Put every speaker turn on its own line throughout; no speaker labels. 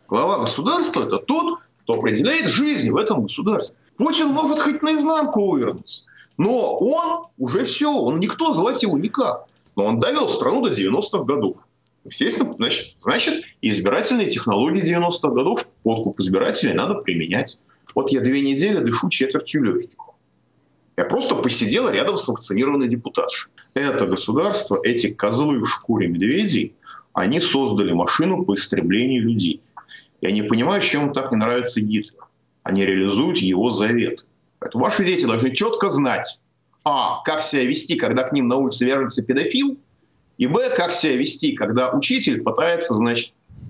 Глава государства – это тот, кто определяет жизнь в этом государстве. Путин может хоть наизнанку вывернуться, но он уже все, он никто, звать его никак. Но он довел страну до 90-х годов. Естественно, значит, избирательные технологии 90-х годов, подкуп избирателей надо применять. Вот я 2 недели дышу четвертью легких. Я просто посидел рядом с вакцинированной депутатшей. Это государство, эти козлы в шкуре медведей, они создали машину по истреблению людей. Я не понимаю, чем им так не нравится Гитлер. Они реализуют его завет. Поэтому ваши дети должны четко знать, а, как себя вести, когда к ним на улице вяжется педофил, и б, как себя вести, когда учитель пытается, значит,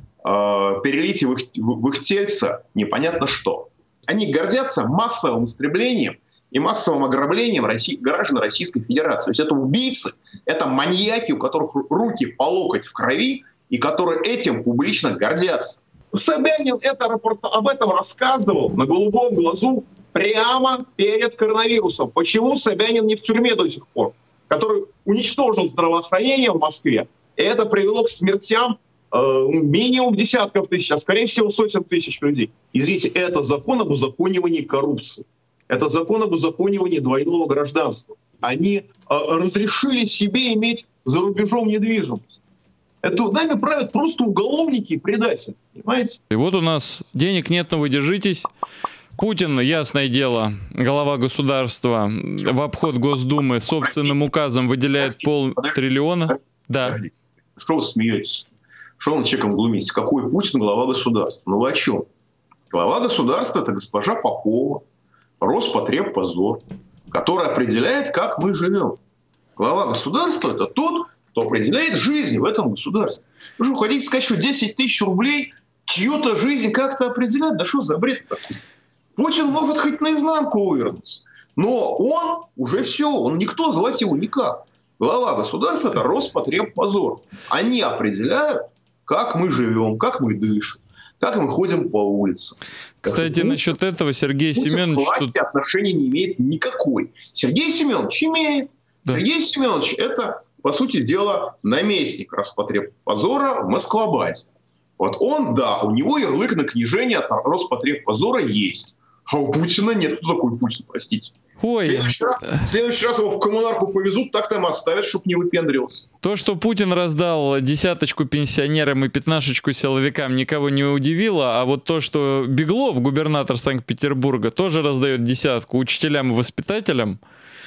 перелить в их тельце непонятно что. Они гордятся массовым истреблением и массовым ограблением граждан Российской Федерации. То есть это убийцы, это маньяки, у которых руки по локоть в крови, и которые этим публично гордятся. Собянин об этом рассказывал на голубом глазу прямо перед коронавирусом. Почему Собянин не в тюрьме до сих пор? Который уничтожил здравоохранение в Москве. И это привело к смертям минимум десятков тысяч, а скорее всего сотен тысяч людей. Извините, это закон об узаконивании коррупции. Это закон об узаконивании двойного гражданства. Они разрешили себе иметь за рубежом недвижимость. Это нами правят просто уголовники и предатели. Понимаете?
И вот у нас денег нет, но вы держитесь. Путин, ясное дело, глава государства, в обход Госдумы собственным указом выделяет $500 000 Да.
Что вы смеетесь? Что вы над человеком глумитесь? Какой Путин глава государства? Ну вы о чем? Глава государства – это госпожа Попова, Роспотребнадзор, которая определяет, как мы живем. Глава государства – это тот, кто определяет жизнь в этом государстве. Вы же хотите сказать, что 10 000 рублей чью-то жизнь как-то определять? Да что за бред такой? Путин может хоть наизнанку вывернуться, но он уже все, он никто, звать его никак. Глава государства – это Роспотребнадзор. Они определяют, как мы живем, как мы дышим, как мы ходим по улицам.
Кстати, насчет этого Сергей Семенович...
К власти отношения не имеет никакой. Сергей Семенович имеет. Да. Сергей Семенович – это, по сути дела, наместник Роспотребнадзора в Москвабаде. Вот он, да, у него ярлык на княжение от Роспотребнадзора есть. А у Путина нет. Кто такой Путин, простите?
Ой.
В следующий раз его в коммунарку повезут, так там оставят, чтобы не выпендривался.
То, что Путин раздал 10 пенсионерам и 15 силовикам, никого не удивило. А вот то, что Беглов, губернатор Санкт-Петербурга, тоже раздает 10 учителям и воспитателям,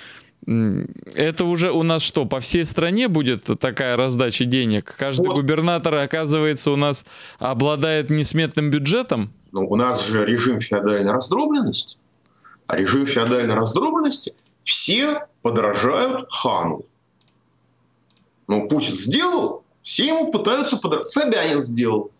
это уже у нас что, по всей стране будет такая раздача денег? Каждый губернатор, оказывается, у нас обладает несметным бюджетом?
Ну, у нас же режим феодальной раздробленности. А режим феодальной раздробленности все подражают хану. Ну, Путин сделал, все ему пытаются подражать. Собянин сделал.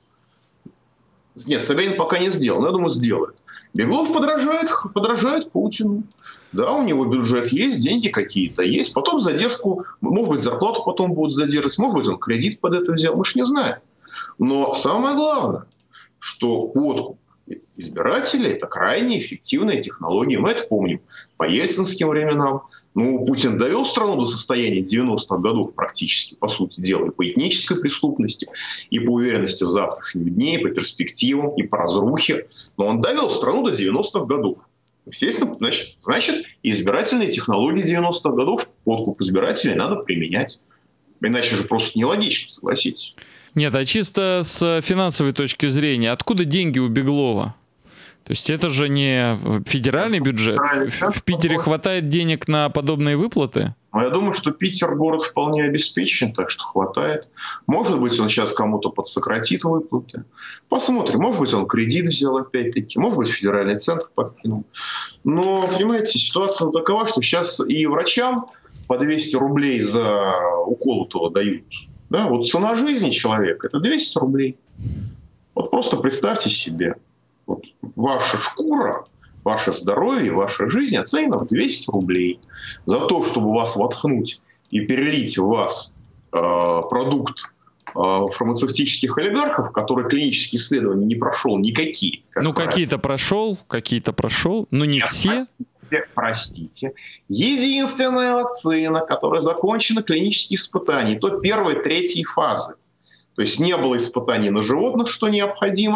Нет, Собянин пока не сделал, но я думаю, сделает. Беглов подражает Путину. Да, у него бюджет есть, деньги какие-то есть. Потом задержку, может быть, зарплату потом будут задерживать, может быть, он кредит под это взял, мы же не знаем. Но самое главное, что подкуп избирателей – это крайне эффективная технология. Мы это помним по ельцинским временам. Ну, Путин довел страну до состояния 90-х годов практически, по сути дела, и по этнической преступности, и по уверенности в завтрашнем дне, и по перспективам, и по разрухе. Но он довел страну до 90-х годов. Естественно, значит, избирательные технологии 90-х годов, подкуп избирателей надо применять. Иначе же просто нелогично, согласитесь.
Нет, а чисто с финансовой точки зрения, откуда деньги у Беглова? То есть это же не федеральный бюджет. В Питере хватает денег на подобные выплаты?
Я думаю, что Питер город вполне обеспечен, так что хватает. Может быть, он сейчас кому-то подсократит выплаты. Посмотрим. Может быть, он кредит взял опять-таки. Может быть, федеральный центр подкинул. Но, понимаете, ситуация такова, что сейчас и врачам по 200 рублей за уколотого дают. Да? Вот цена жизни человека – это 200 рублей. Вот просто представьте себе. Вот ваша шкура, ваше здоровье, ваша жизнь оценена в 200 рублей. За то, чтобы вас воткнуть и перелить в вас продукт фармацевтических олигархов, который клинические исследования не прошел никакие.
Ну, какие-то прошел, но не все.
Простите. Единственная вакцина, которая закончена клинические испытания, то первой, третьей фазы. То есть не было испытаний на животных, что необходимо,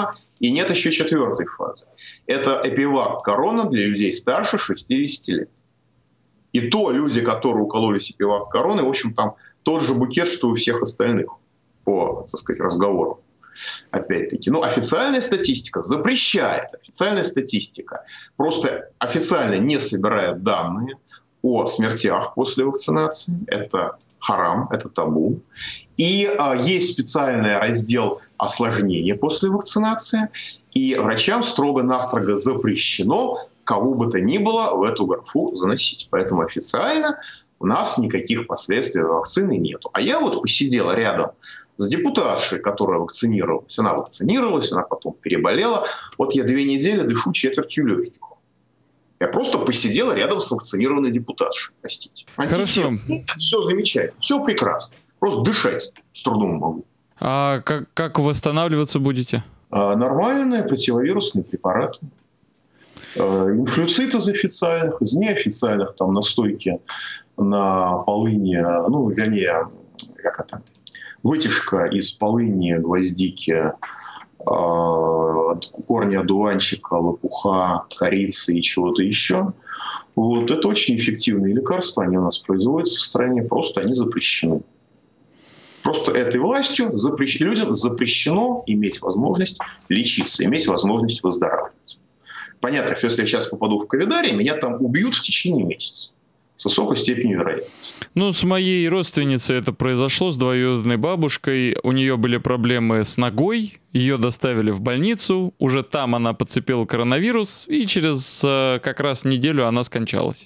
И нет еще четвертой фазы. Это эпивак корона для людей старше 60 лет. И то люди, которые укололись эпивак короны, в общем, там тот же букет, что у всех остальных по, так сказать, разговору. Опять-таки. Но официальная статистика запрещает. Официальная статистика просто официально не собирает данные о смертях после вакцинации. Это харам, это табу. И есть специальный раздел осложнения после вакцинации. И врачам строго-настрого запрещено кого бы то ни было в эту графу заносить. Поэтому официально у нас никаких последствий вакцины нету. А я вот посидела рядом с депутатшей, которая вакцинировалась. Она вакцинировалась, она потом переболела. Вот я 2 недели дышу четвертью легких. Я просто посидела рядом с вакцинированной депутатшей. Простите.
Хорошо.
Это все замечательно, все прекрасно. Просто дышать с трудом могу.
А как восстанавливаться будете?
Нормальные противовирусные препараты. Инфлюцит из официальных, из неофициальных, там настойки на полыни, ну, вернее, как это, вытяжка из полыни, гвоздики, корня одуванчика, лопуха, корицы и чего-то еще. Вот это очень эффективные лекарства, они у нас производятся в стране, просто они запрещены. Просто этой властью людям запрещено иметь возможность лечиться, иметь возможность выздоравливать. Понятно, что если я сейчас попаду в ковидарий, меня там убьют в течение месяца. С высокой степенью вероятности.
Ну, с моей родственницей это произошло, с двоюродной бабушкой. У нее были проблемы с ногой, ее доставили в больницу. Уже там она подцепила коронавирус, и через как раз неделю она скончалась.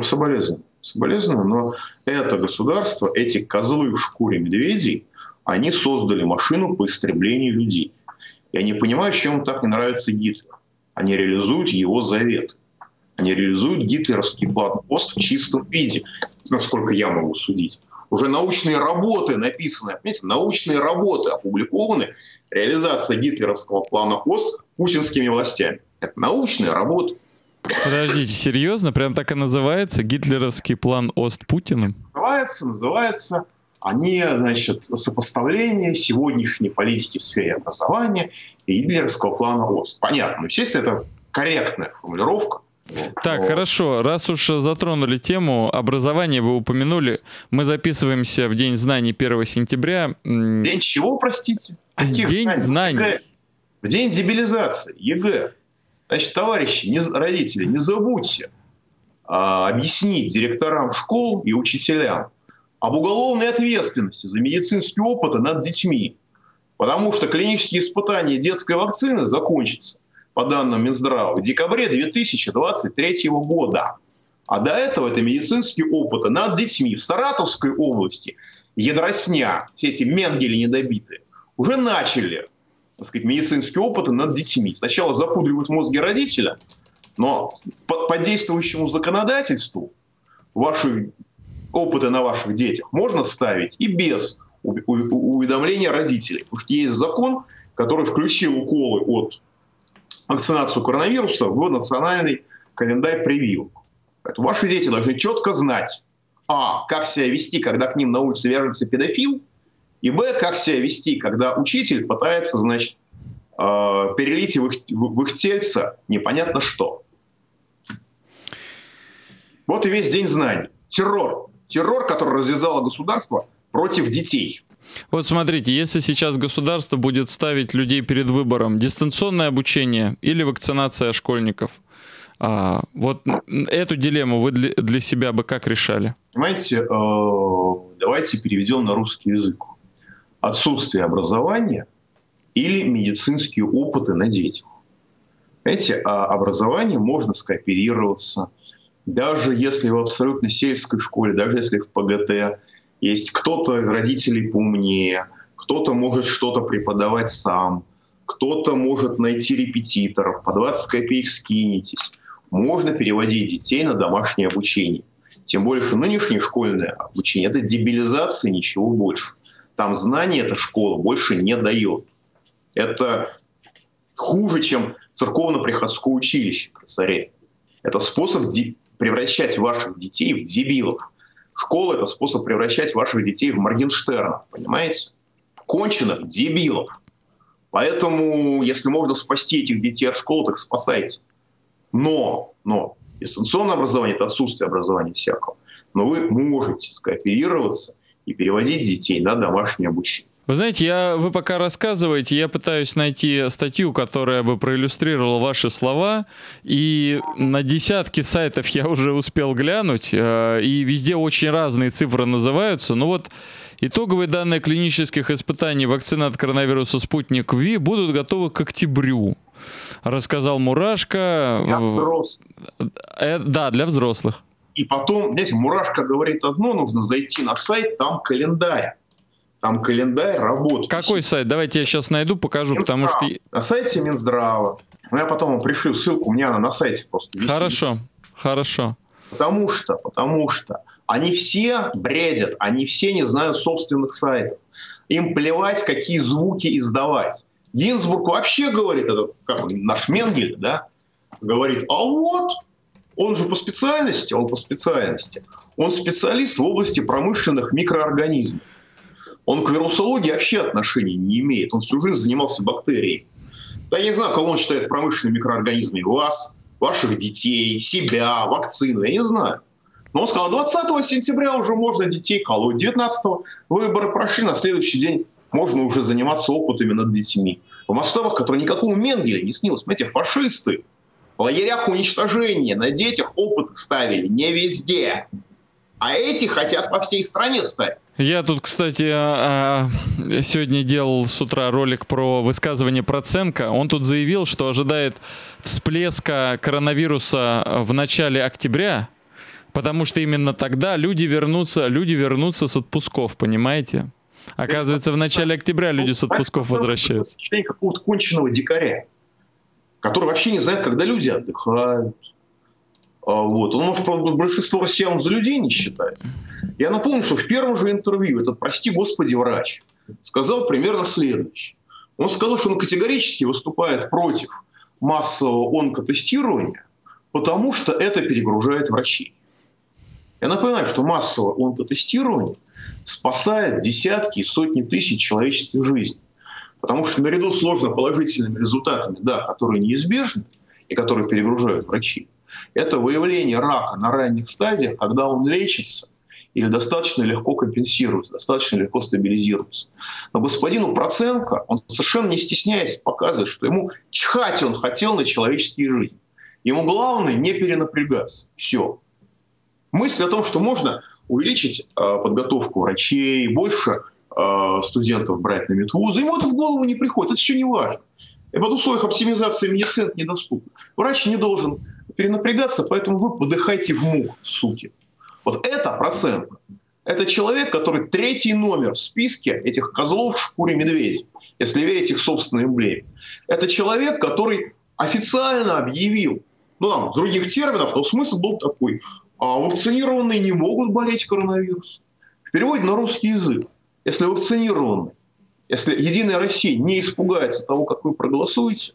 Соболезную, но это государство, эти козлы в шкуре медведей, они создали машину по истреблению людей. Я не понимаю, чем им так не нравится Гитлер. Они реализуют его завет. Они реализуют гитлеровский план ОСТ в чистом виде, насколько я могу судить. Уже научные работы написаны, понимаете, научные работы опубликованы. Реализация гитлеровского плана ОСТ путинскими властями. Это научные работы.
Подождите, серьезно? Прям так и называется? Гитлеровский план ОСТ Путиным?
Называется. Они, значит, сопоставление сегодняшней политики в сфере образования и гитлеровского плана ОСТ. Понятно. Но, естественно, это корректная формулировка.
Так, хорошо. Раз уж затронули тему образования, вы упомянули, мы записываемся в День знаний 1 сентября.
День чего, простите?
День знаний.
В день дебилизации, ЕГЭ. Значит, товарищи, родители, не забудьте объяснить директорам школ и учителям об уголовной ответственности за медицинские опыты над детьми. Потому что клинические испытания детской вакцины закончатся, по данным Минздрава, в декабре 2023 года. А до этого это медицинские опыты над детьми в Саратовской области, ядросня, все эти менгели недобитые, уже начали, так сказать, медицинские опыты над детьми. Сначала запудривают мозги родителя, но по действующему законодательству ваши опыты на ваших детях можно ставить и без уведомления родителей. Потому что есть закон, который включил уколы от вакцинацию коронавируса в национальный календарь прививок. Поэтому ваши дети должны четко знать, как себя вести, когда к ним на улице вяжется педофил, и как себя вести, когда учитель пытается, значит, перелить в их тельце непонятно что. Вот и весь День знаний. Террор. Террор, который развязало государство против детей.
Вот смотрите, если сейчас государство будет ставить людей перед выбором дистанционное обучение или вакцинация школьников, вот эту дилемму вы для себя бы как решали?
Понимаете, давайте переведем на русский язык. Отсутствие образования или медицинские опыты на детях. Знаете, образование можно скооперироваться. Даже если в абсолютно сельской школе, даже если в ПГТ есть кто-то из родителей поумнее, кто-то может что-то преподавать сам, кто-то может найти репетиторов, по 20 копеек скинетесь. Можно переводить детей на домашнее обучение. Тем более, что нынешнее школьное обучение – это дебилизация, ничего больше. Там знания эта школа больше не дает. Это хуже, чем церковно-приходское училище при царе. Это способ превращать ваших детей в дебилов. Школа – это способ превращать ваших детей в Моргенштернов, понимаете? Конченых дебилов. Поэтому, если можно спасти этих детей от школы, так спасайте. Но дистанционное образование – это отсутствие образования всякого. Но вы можете скооперироваться и переводить детей на домашнее обучение.
Вы знаете, вы пока рассказываете, я пытаюсь найти статью, которая бы проиллюстрировала ваши слова, и на десятки сайтов я уже успел глянуть, и везде очень разные цифры называются. Ну вот, итоговые данные клинических испытаний вакцины от коронавируса «Спутник Ви» будут готовы к октябрю, рассказал Мурашко.
Для взрослых.
Да, для взрослых.
И потом, знаете, Мурашко говорит одно, нужно зайти на сайт, там календарь. Там календарь работы.
Какой сайт? Давайте я сейчас найду, покажу,
Минздрав.
потому что...
На сайте Минздрава. Я потом вам пришлю ссылку, у меня она на сайте просто висит.
Хорошо.
Потому что они все бредят, они все не знают собственных сайтов. Им плевать, какие звуки издавать. Гинзбург вообще говорит, это как наш Менгель, да, говорит, а вот, он же по специальности, он специалист в области промышленных микроорганизмов. Он к вирусологии вообще отношения не имеет. Он всю жизнь занимался бактериями. Да я не знаю, кого он считает промышленными микроорганизмами. Вас, ваших детей, себя, вакцину. Я не знаю. Но он сказал, 20 сентября уже можно детей колоть. 19-го выборы прошли, на следующий день можно уже заниматься опытами над детьми. В масштабах, которые никакому Менгеле не снилось. Понимаете, фашисты в лагерях уничтожения на детях опыты ставили не везде. А эти хотят по всей стране ставить.
Я тут, кстати, сегодня делал с утра ролик про высказывание Проценко. Он тут заявил, что ожидает всплеска коронавируса в начале октября, потому что именно тогда люди вернутся с отпусков, понимаете? Оказывается, в начале октября люди с отпусков возвращаются.
Это впечатление какого-то конченого дикаря, который вообще не знает, когда люди отдыхают. Вот. Он, может, большинство россиян за людей не считает. Я напомню, что в первом же интервью этот, прости господи, врач сказал примерно следующее. Он сказал, что он категорически выступает против массового онкотестирования, потому что это перегружает врачей. Я напоминаю, что массовое онкотестирование спасает десятки и сотни тысяч человеческих жизней. Потому что наряду с ложноположительными результатами, да, которые неизбежны и которые перегружают врачей, это выявление рака на ранних стадиях, когда он лечится или достаточно легко компенсируется, достаточно легко стабилизируется. Но господину Проценко, он совершенно не стесняясь показывает, что ему чихать он хотел на человеческие жизни. Ему главное не перенапрягаться. Все. Мысль о том, что можно увеличить подготовку врачей, больше студентов брать на медвузы, ему это в голову не приходит. Это все не важно. И под условиях оптимизации медицины это недоступно. Врач не должен перенапрягаться, поэтому вы подыхайте в мух, суки. Вот это Проценко. Это человек, который третий номер в списке этих козлов в шкуре медведя, если верить их собственной эмблеме. Это человек, который официально объявил, ну там, с других терминов, но смысл был такой, вакцинированные не могут болеть коронавирусом. В переводе на русский язык, если вакцинированные, если Единая Россия не испугается того, как вы проголосуете,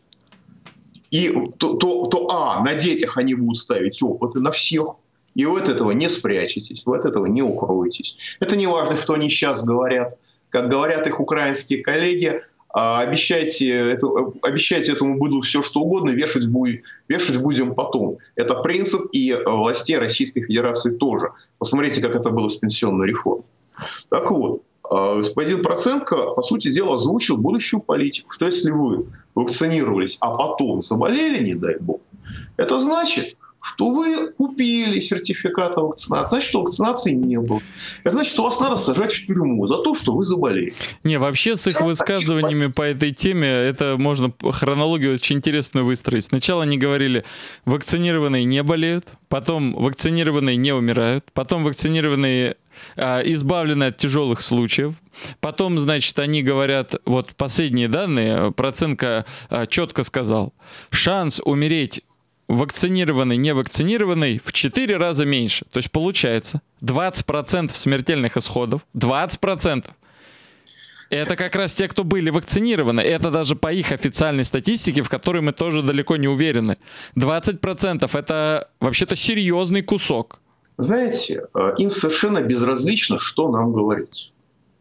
то на детях они будут ставить опыты на всех, и вы от этого не спрячетесь, вы от этого не укроетесь. Это не важно, что они сейчас говорят. Как говорят их украинские коллеги, обещайте этому быдлу все, что угодно, вешать будем потом. Это принцип и властей Российской Федерации тоже. Посмотрите, как это было с пенсионной реформой. Так вот, господин Проценко, по сути дела, озвучил будущую политику, что если вы вакцинировались, а потом заболели, не дай бог, это значит, что вы купили сертификат о вакцинации, значит, что вакцинации не было. Это значит, что вас надо сажать в тюрьму за то, что вы заболели.
Не, вообще с их высказываниями по этой теме, это можно хронологию очень интересную выстроить. Сначала они говорили, вакцинированные не болеют, потом вакцинированные не умирают, потом вакцинированные избавлены от тяжелых случаев. Потом, значит, они говорят, вот последние данные, Проценко четко сказал, шанс умереть вакцинированный, невакцинированный в 4 раза меньше. То есть получается 20% смертельных исходов, 20%. Это как раз те, кто были вакцинированы. Это даже по их официальной статистике, в которой мы тоже далеко не уверены. 20% это вообще-то серьезный кусок.
Знаете, им совершенно безразлично, что нам говорится.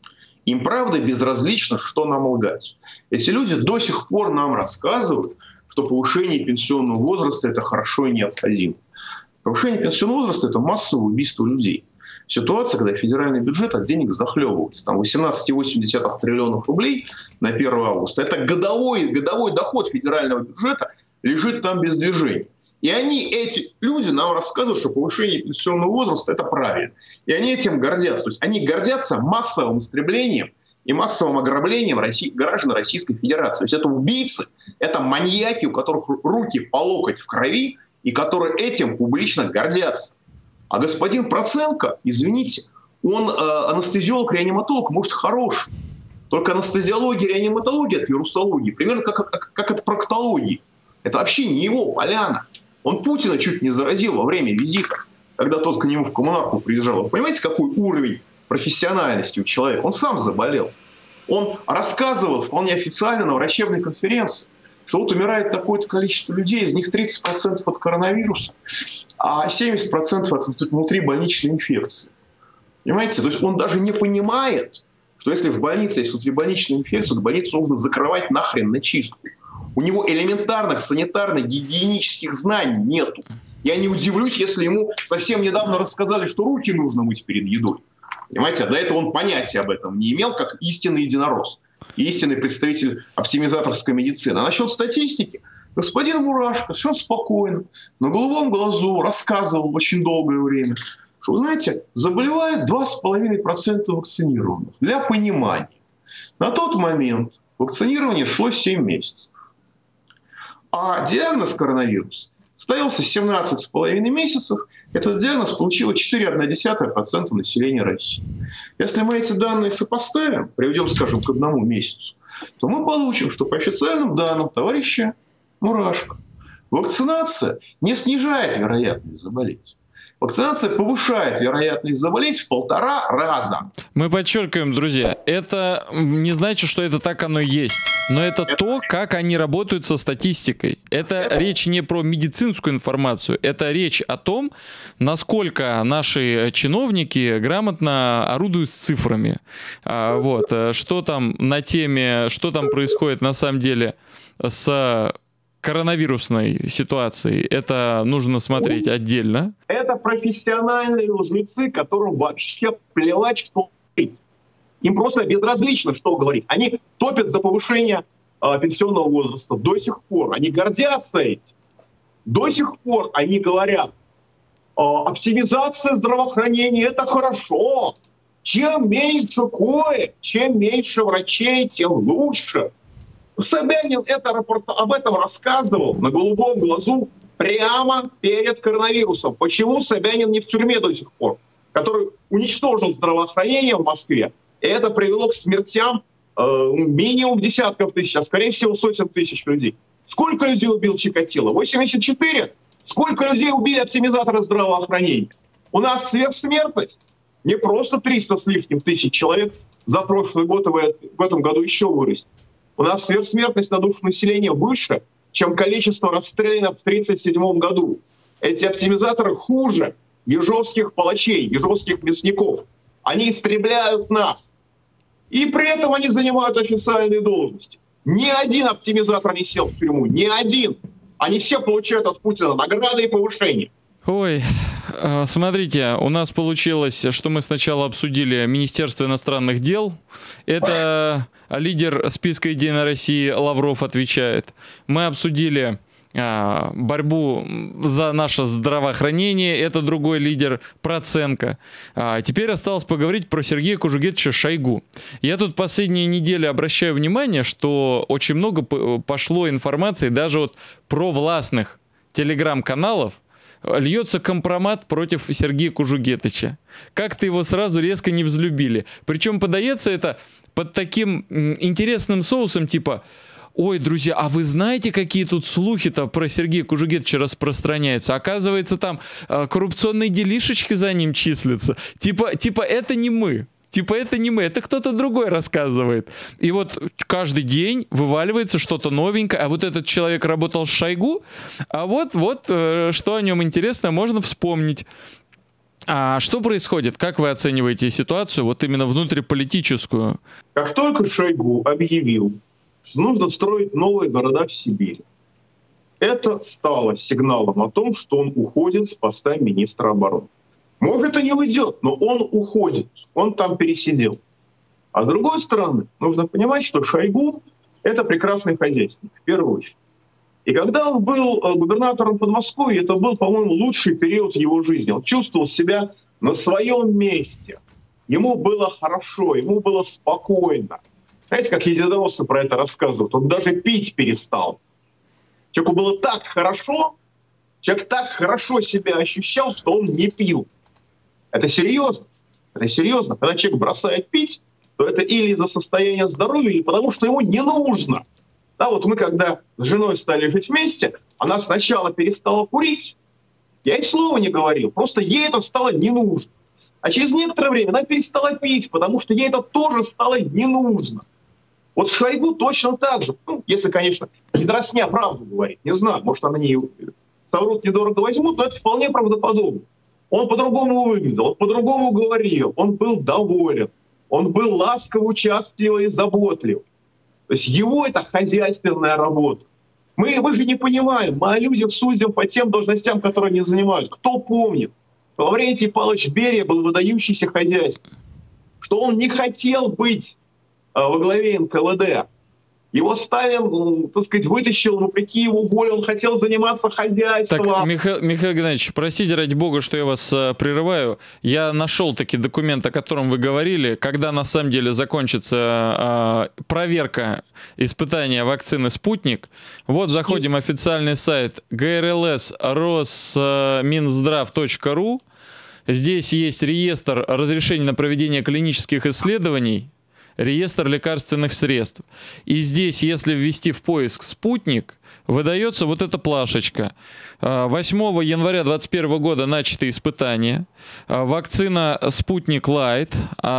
Им правда безразлично, что нам лгать. Эти люди до сих пор нам рассказывают, что повышение пенсионного возраста – это хорошо и необходимо. Повышение пенсионного возраста – это массовое убийство людей. Ситуация, когда федеральный бюджет от денег захлебывается. Там 18,8 триллионов рублей на 1 августа. Это годовой доход федерального бюджета лежит там без движения. И эти люди нам рассказывают, что повышение пенсионного возраста – это правильно. И они этим гордятся. То есть они гордятся массовым истреблением и массовым ограблением граждан Российской Федерации. То есть это убийцы, это маньяки, у которых руки по локоть в крови, и которые этим публично гордятся. А господин Проценко, извините, он анестезиолог, реаниматолог, может, хороший. Только анестезиология, реаниматология от вирусологии, примерно как от проктологии. Это вообще не его поляна. Он Путина чуть не заразил во время визита, когда тот к нему в коммунарку приезжал. Вы понимаете, какой уровень профессиональности у человека? Он сам заболел. Он рассказывал вполне официально на врачебной конференции, что вот умирает такое-то количество людей, из них 30% от коронавируса, а 70% от внутрибольничной инфекции. Понимаете? То есть он даже не понимает, что если в больнице есть внутрибольничная инфекция, то больницу нужно закрывать нахрен на чистку. У него элементарных санитарно-гигиенических знаний нету. Я не удивлюсь, если ему совсем недавно рассказали, что руки нужно мыть перед едой. Понимаете? А до этого он понятия об этом не имел, как истинный единорос. Истинный представитель оптимизаторской медицины. А насчет статистики, господин Мурашко совершенно спокойно, на голубом глазу рассказывал очень долгое время, что, вы знаете, заболевает 2,5% вакцинированных. Для понимания. На тот момент вакцинирование шло 7 месяцев. А диагноз коронавирус ставился 17,5 месяцев. Этот диагноз получило 4,1% населения России. Если мы эти данные сопоставим, приведем, скажем, к 1 месяцу, то мы получим, что по официальным данным товарища Мурашко, вакцинация не снижает вероятность заболеть. Вакцинация повышает вероятность заболеть в 1,5 раза.
Мы подчеркиваем, друзья, это не значит, что это так оно и есть. Но это то, как они работают со статистикой. Это речь не про медицинскую информацию. Это речь о том, насколько наши чиновники грамотно орудуют с цифрами. Вот. Что там на теме, что там происходит на самом деле с коронавирусной ситуации, это нужно смотреть отдельно.
Это профессиональные лжецы, которым вообще плевать, что говорить. Им просто безразлично, что говорить. Они топят за повышение пенсионного возраста до сих пор. Они гордятся этим. До сих пор они говорят, оптимизация здравоохранения – это хорошо. Чем меньше коек, чем меньше врачей, тем лучше. Собянин об этом рассказывал на голубом глазу прямо перед коронавирусом. Почему Собянин не в тюрьме до сих пор, который уничтожил здравоохранение в Москве? И это привело к смертям минимум десятков тысяч, а скорее всего сотен тысяч людей. Сколько людей убил Чикатило? 84? Сколько людей убили оптимизаторы здравоохранения? У нас сверхсмертность не просто 300 с лишним тысяч человек за прошлый год, и в этом году еще вырастет. У нас сверхсмертность на душу населения выше, чем количество расстрелянных в 1937 году. Эти оптимизаторы хуже ежовских палачей, ежовских мясников. Они истребляют нас. И при этом они занимают официальные должности. Ни один оптимизатор не сел в тюрьму. Ни один. Они все получают от Путина награды и повышения.
Ой, смотрите, у нас получилось, что мы сначала обсудили Министерство иностранных дел. Это лидер списка «Единой России» Лавров отвечает. Мы обсудили борьбу за наше здравоохранение. Это другой лидер Проценко. Теперь осталось поговорить про Сергея Кужугетовича Шойгу. Я тут последние недели обращаю внимание, что очень много пошло информации даже вот про властных телеграм-каналов. Льется компромат против Сергея Кужугетовича. Как-то его сразу резко не взлюбили. Причем подается это под таким интересным соусом, типа: ой, друзья, а вы знаете, какие тут слухи-то про Сергея Кужугетовича распространяются? Оказывается, там коррупционные делишечки за ним числятся. Типа это не мы. Типа это не мы, это кто-то другой рассказывает. И вот каждый день вываливается что-то новенькое. А вот этот человек работал с Шойгу, а вот что о нем интересно можно вспомнить. А что происходит? Как вы оцениваете ситуацию, вот именно внутриполитическую?
Как только Шойгу объявил, что нужно строить новые города в Сибири, это стало сигналом о том, что он уходит с поста министра обороны. Может, и не уйдет, но он уходит, он там пересидел. А с другой стороны, нужно понимать, что Шойгу — это прекрасный хозяйственник, в первую очередь. И когда он был губернатором Подмосковья, это был, по-моему, лучший период его жизни. Он чувствовал себя на своем месте. Ему было хорошо, ему было спокойно. Знаете, как единороссы про это рассказывают? Он даже пить перестал. Человеку было так хорошо, человек так хорошо себя ощущал, что он не пил. Это серьезно. Это серьезно. Когда человек бросает пить, то это или из-за состояния здоровья, или потому что ему не нужно. Да, вот мы когда с женой стали жить вместе, она сначала перестала курить, я ей слова не говорил, просто ей это стало не нужно. А через некоторое время она перестала пить, потому что ей это тоже стало не нужно. Вот с Шойгу точно так же. Ну, если, конечно, недоросня правду говорит, не знаю, может, она не соврут, недорого возьмут, но это вполне правдоподобно. Он по-другому выглядел, он по-другому говорил, он был доволен, он был ласково, участливый и заботлив. То есть его это хозяйственная работа. Мы же не понимаем, мы о людях судим по тем должностям, которые они занимают. Кто помнит, что Лаврентий Павлович Берия был выдающийся хозяйственник, что он не хотел быть во главе НКВД. Его Сталин, так сказать, вытащил вопреки его воле, он хотел заниматься хозяйством.
Так, Михаил Геннадьевич, простите, ради бога, что я вас прерываю. Я нашел таки документ, о котором вы говорили, когда на самом деле закончится проверка испытания вакцины «Спутник». Вот заходим, официальный сайт grls.rosminzdrav.ru. Здесь есть реестр разрешений на проведение клинических исследований, реестр лекарственных средств. И здесь, если ввести в поиск «Спутник», выдается вот эта плашечка. 8 января 2021 года начаты испытания. Вакцина «Спутник Лайт».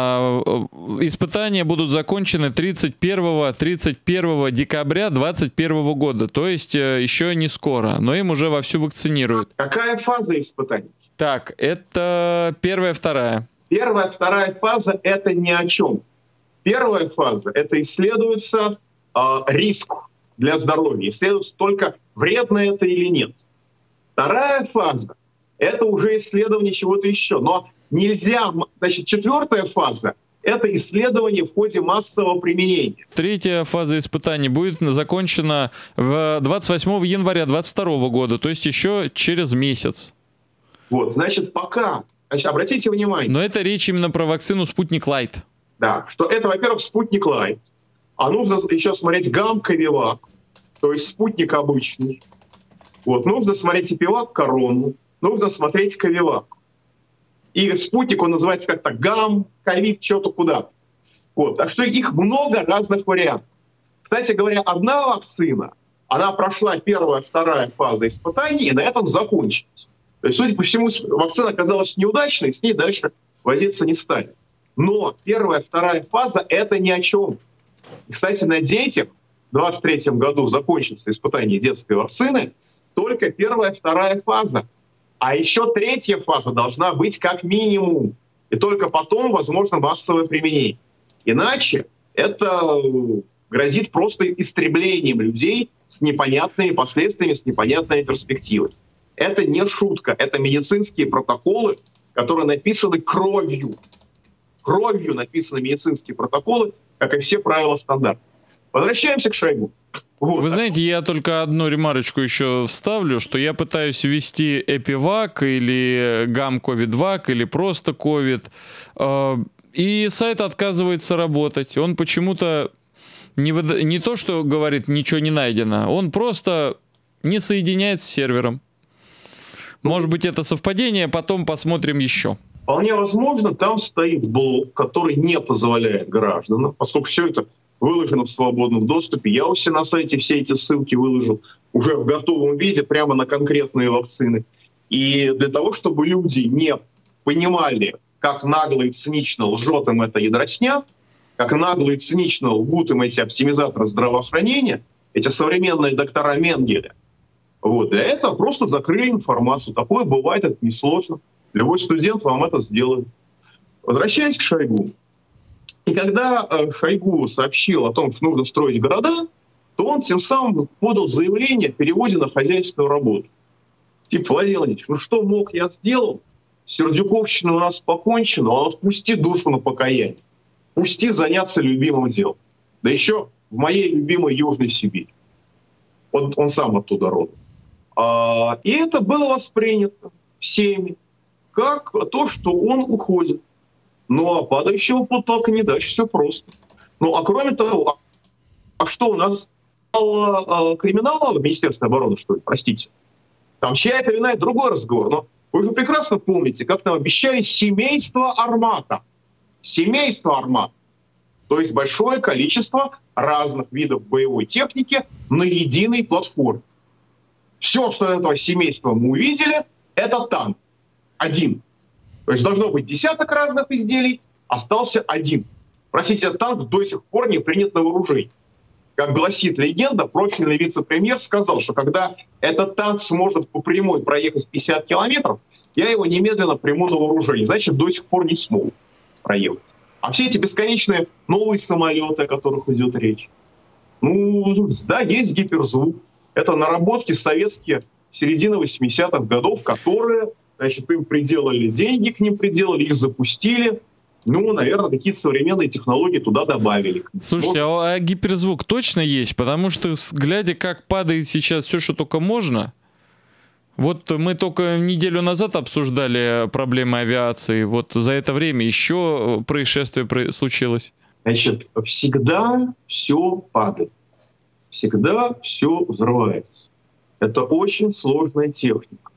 Испытания будут закончены 31 декабря 2021 года. То есть еще не скоро, но им уже вовсю вакцинируют.
Какая фаза испытаний?
Так, это первая, вторая.
Первая, вторая фаза — это ни о чем. Первая фаза — это исследуется риск для здоровья, исследуется только, вредно это или нет. Вторая фаза — это уже исследование чего-то еще. Но нельзя... Значит, четвертая фаза — это исследование в ходе массового применения.
Третья фаза испытаний будет закончена 28 января 2022 года, то есть еще через месяц.
Вот, значит, пока... Значит, обратите внимание.
Но это речь именно про вакцину «Спутник Лайт».
Да, что это, во-первых, «Спутник Лайт», а нужно еще смотреть гам-ковивак, то есть спутник обычный. Вот, нужно смотреть эпивак корону, нужно смотреть ковивак. И спутник, он называется как-то гам, ковид, что-то куда-то. Вот, так что их много разных вариантов. Кстати говоря, одна вакцина, она прошла первая, вторая фаза испытаний, и на этом закончилась. То есть, судя по всему, вакцина оказалась неудачной, с ней дальше возиться не стали. Но первая, вторая фаза — это ни о чем. И, кстати, на детях в 2023 году закончится испытание детской вакцины только первая, вторая фаза. А еще третья фаза должна быть как минимум. И только потом, возможно, массовое применение. Иначе это грозит просто истреблением людей с непонятными последствиями, с непонятной перспективой. Это не шутка, это медицинские протоколы, которые написаны кровью. Кровью написаны медицинские протоколы, как и все правила стандарта. Возвращаемся к Шойгу. Вот.
Вы знаете, я только одну ремарочку еще вставлю, что я пытаюсь ввести эпивак или гам-ковид-вак или просто ковид, и сайт отказывается работать. Он почему-то не то, что говорит, ничего не найдено, он просто не соединяет с сервером. Может быть, это совпадение, потом посмотрим еще.
Вполне возможно, там стоит блок, который не позволяет гражданам, поскольку все это выложено в свободном доступе. Я у себя на сайте все эти ссылки выложил уже в готовом виде, прямо на конкретные вакцины. И для того, чтобы люди не понимали, как нагло и цинично лжет им эта ядросня, как нагло и цинично лгут им эти оптимизаторы здравоохранения, эти современные доктора Менгеля, вот, для этого просто закрыли информацию. Такое бывает, это несложно. Любой студент вам это сделает. Возвращаясь к Шойгу. И когда Шойгу сообщил о том, что нужно строить города, то он тем самым подал заявление о переводе на хозяйственную работу. Типа, Владимир Владимирович, ну что мог, я сделал? Сердюковщина у нас покончена, а отпусти душу на покаяние. Пусти заняться любимым делом. Да еще в моей любимой Южной Сибири. Вот он сам оттуда родом. И это было воспринято всеми как то, что он уходит. Ну, а падающего потолка не дальше, все просто. Ну, а кроме того, а что у нас криминала в Министерстве обороны, что ли? Простите. Там чья это вина, это другой разговор. Но вы же прекрасно помните, как нам обещали семейство «Армата». Семейство «Армата». То есть большое количество разных видов боевой техники на единой платформе. Все, что этого семейства мы увидели, это танк. Один. То есть должно быть десяток разных изделий, остался один. Простите, этот танк до сих пор не принят на вооружение. Как гласит легенда, профильный вице-премьер сказал, что когда этот танк сможет по прямой проехать 50 километров, я его немедленно приму на вооружение. Значит, до сих пор не смог проехать. А все эти бесконечные новые самолеты, о которых идет речь. Ну, да, есть гиперзвук. Это наработки советские середины 80-х годов, которые, значит, им приделали деньги, к ним приделали, их запустили. Ну, наверное, какие-то современные технологии туда добавили.
Слушайте, а гиперзвук точно есть? Потому что, глядя, как падает сейчас все, что только можно... Вот мы только неделю назад обсуждали проблемы авиации. Вот за это время еще происшествие случилось.
Значит, всегда все падает. Всегда все взрывается. Это очень сложная техника.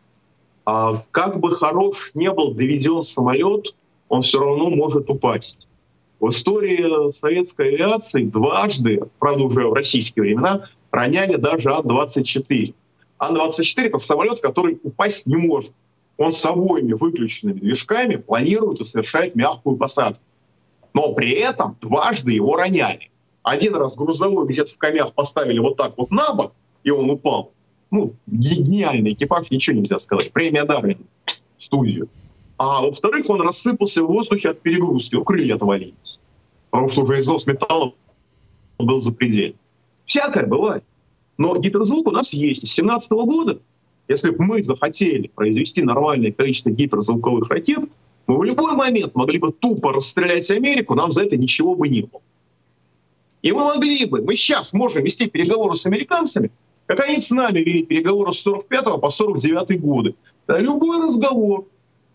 А как бы хорош не был доведен самолет, он все равно может упасть. В истории советской авиации дважды, правда уже в российские времена, роняли даже Ан-24. Ан-24 — это самолет, который упасть не может. Он с обоими выключенными движками планирует и совершает мягкую посадку. Но при этом дважды его роняли. Один раз грузовой где-то в камнях поставили вот так вот на бок, и он упал. Ну, гениальный экипаж, ничего нельзя сказать. Премия Дарвина, студию. А во-вторых, он рассыпался в воздухе от перегрузки, крылья отвалились. Потому что уже износ металла был запредельный. Всякое бывает. Но гиперзвук у нас есть. С 2017 года, если бы мы захотели произвести нормальное количество гиперзвуковых ракет, мы в любой момент могли бы тупо расстрелять Америку, нам за это ничего бы не было. И мы могли бы, мы сейчас можем вести переговоры с американцами, как они с нами вели переговоры с 45 по 49 годы. Да, любой разговор,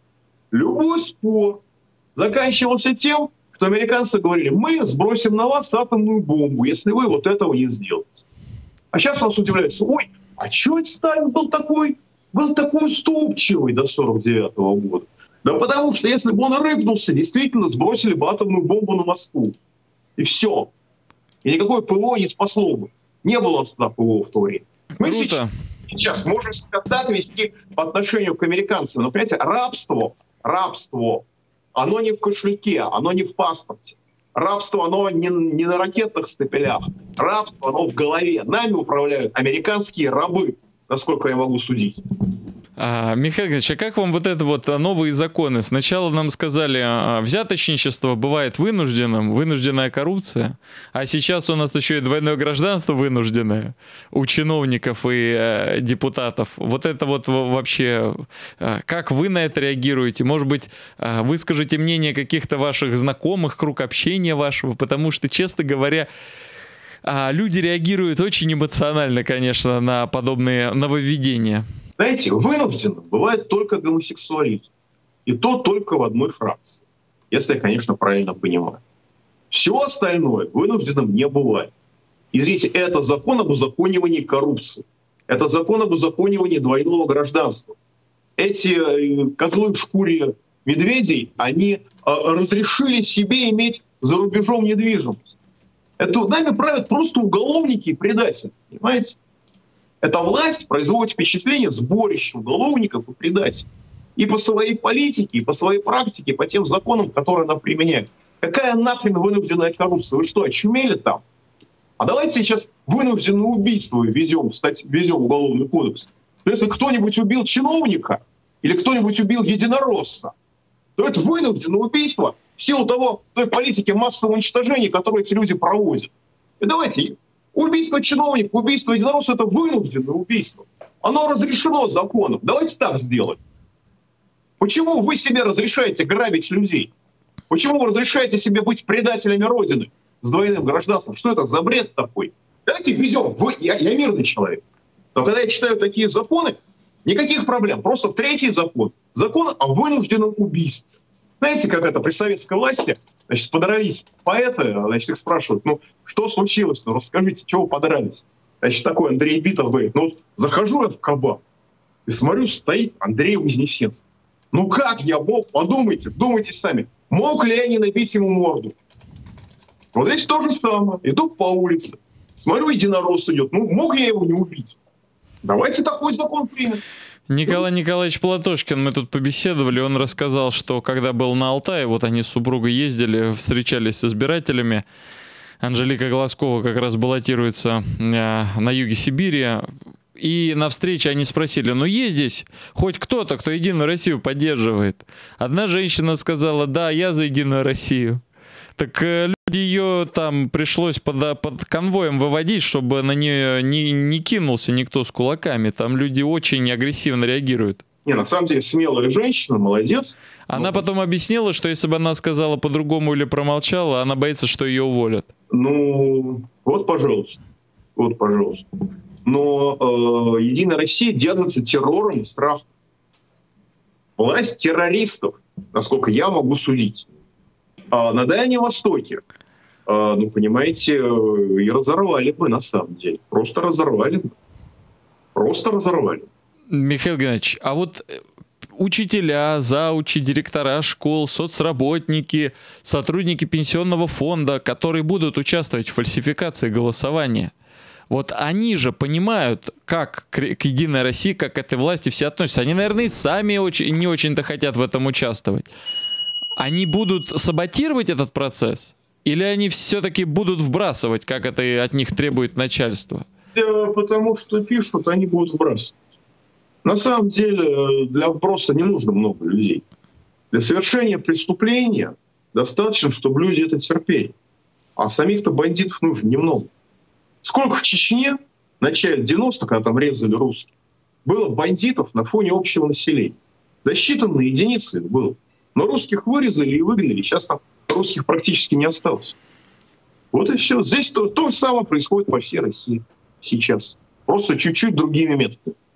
любой спор заканчивался тем, что американцы говорили: мы сбросим на вас атомную бомбу, если вы вот этого не сделаете. А сейчас нас удивляются: ой, а чего это Сталин был такой уступчивый до 49-го года? Да потому что если бы он рыпнулся, действительно сбросили бы атомную бомбу на Москву. И все. И никакое ПВО не спасло бы. Не было тогда ПВО в то время. Мы сейчас можем контакт вести по отношению к американцам. Но, понимаете, рабство, оно не в кошельке, оно не в паспорте. Рабство, оно не на ракетных стапелях. Рабство, оно в голове. Нами управляют американские рабы, насколько я могу судить.
Михаил Ильич, а как вам вот это вот новые законы? Сначала нам сказали, взяточничество бывает вынужденным, вынужденная коррупция, а сейчас у нас еще и двойное гражданство вынужденное у чиновников и депутатов. Вот это вот вообще, как вы на это реагируете? Может быть, выскажите мнение каких-то ваших знакомых, круг общения вашего, потому что, честно говоря, люди реагируют очень эмоционально, конечно, на подобные нововведения.
Знаете, вынужденным бывает только гомосексуализм. И то только в одной фракции. Если я, конечно, правильно понимаю. Все остальное вынужденным не бывает. И видите, это закон об узаконивании коррупции. Это закон об узаконивании двойного гражданства. Эти козлы в шкуре медведей, они разрешили себе иметь за рубежом недвижимость. Это нами правят просто уголовники и предатели. Понимаете? Эта власть производит впечатление сборища уголовников и предателей. И по своей политике, и по своей практике, и по тем законам, которые она применяет. Какая нахрен вынужденная коррупция? Вы что, очумели там? А давайте сейчас вынужденное убийство введем уголовный кодекс. То если кто-нибудь убил чиновника, или кто-нибудь убил единоросса, то это вынужденное убийство в силу той политики массового уничтожения, которую эти люди проводят. И давайте, убийство чиновника, убийство единоросса — это вынужденное убийство. Оно разрешено законом. Давайте так сделаем. Почему вы себе разрешаете грабить людей? Почему вы разрешаете себе быть предателями Родины с двойным гражданством? Что это за бред такой? Давайте введем. Я мирный человек. Но когда я читаю такие законы, никаких проблем. Просто третий закон. Закон о вынужденном убийстве. Знаете, как это при советской власти, значит, подрались поэты, значит, их спрашивают, ну, что случилось? Ну, расскажите, чего вы подрались? Значит, такой Андрей Битов говорит, ну, вот захожу я в кабак и смотрю, стоит Андрей Вознесенский. Ну, как я мог? Подумайте, думайте сами. Мог ли я не набить ему морду? Вот здесь то же самое. Иду по улице, смотрю, единорос идет. Ну, мог я его не убить? Давайте такой закон примем.
Николай Николаевич Платошкин, мы тут побеседовали, он рассказал, что когда был на Алтае, вот они с супругой ездили, встречались с избирателями, Анжелика Глазкова как раз баллотируется на юге Сибири, и на встрече они спросили, ну есть здесь хоть кто-то, кто Единую Россию поддерживает? Одна женщина сказала, да, я за Единую Россию. Так люди ее там пришлось под конвоем выводить, чтобы на нее не кинулся никто с кулаками. Там люди очень агрессивно реагируют.
Не, на самом деле смелая женщина, молодец.
Она потом объяснила, что если бы она сказала по-другому или промолчала, она боится, что ее уволят.
Ну, вот, пожалуйста. Вот, пожалуйста. Но Единая Россия держится террором и страхом. Власть террористов, насколько я могу судить, на Дальнем Востоке, ну, понимаете, и разорвали бы, на самом деле. Просто разорвали бы. Просто разорвали.
Михаил Геннадьевич, а вот учителя, заучи, директора школ, соцработники, сотрудники пенсионного фонда, которые будут участвовать в фальсификации голосования, вот они же понимают, как к Единой России, как к этой власти все относятся. Они, наверное, и сами не очень-то хотят в этом участвовать. Они будут саботировать этот процесс? Или они все-таки будут вбрасывать, как это от них требует начальство?
Потому что пишут, они будут вбрасывать. На самом деле для вброса не нужно много людей. Для совершения преступления достаточно, чтобы люди это терпели. А самих-то бандитов нужно немного. Сколько в Чечне в начале 90-х, когда там резали русских, было бандитов на фоне общего населения? Да считанные единицы было. Но русских вырезали и выгнали. Сейчас там русских практически не осталось. Вот и все. Здесь то же самое происходит по всей России сейчас. Просто чуть-чуть другими методами.